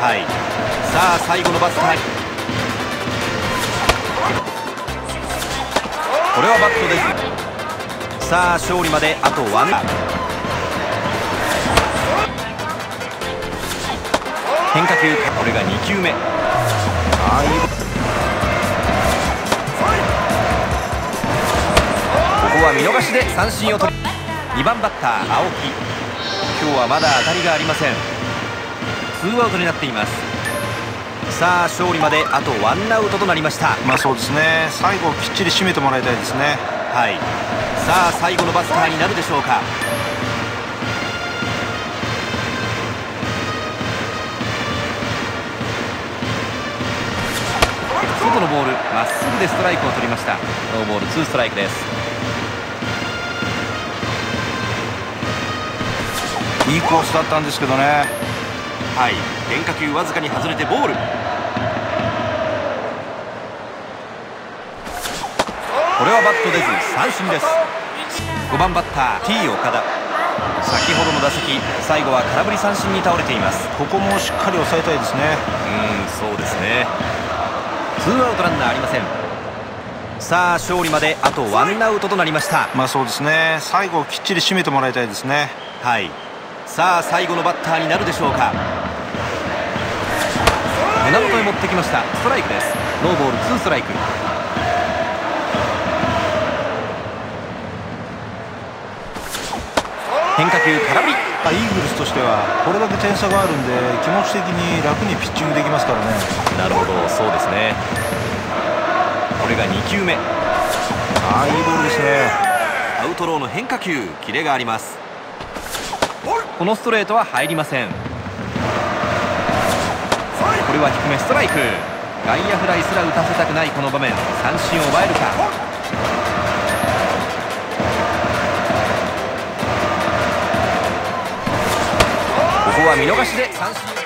はい、さあ最後のバッター、これはバットです。さあ勝利まであとワン。変化球、これが2球目。ここは見逃しで三振を取り、2番バッター青木、今日はまだ当たりがありません。ツーアウトになっています。さあ勝利まであとワンアウトとなりました。 そうですね、最後きっちり締めてもらいたいですね。 はい、さあ最後のバッターになるでしょうか。外のボール、まっすぐでストライクを取りました。ノーボールツーストライクです。 いいコースだったんですけどね。 はい、変化球わずかに外れてボール。これはバット出ず三振です。5番バッター T 岡田、先ほどの打席最後は空振り三振に倒れています。 ここもしっかり抑えたいですね。 そうですね。ツーアウトランナーありません。さあ勝利まであとワンアウトとなりました。 そうですね、最後きっちり締めてもらいたいですね。 はい、さあ最後のバッターになるでしょうか。胸元へ持ってきました。ストライクです。ノーボールツーストライク。変化球空振り。 イーグルスとしてはこれだけ点差があるんで気持ち的に楽にピッチングできますからね。 なるほど、そうですね。これが2球目。いいボールですね。 アウトローの変化球、キレがあります。このストレートは入りません。これは低めストライク。外野フライすら打たせたくないこの場面、三振を奪えるか。ここは見逃しで三振。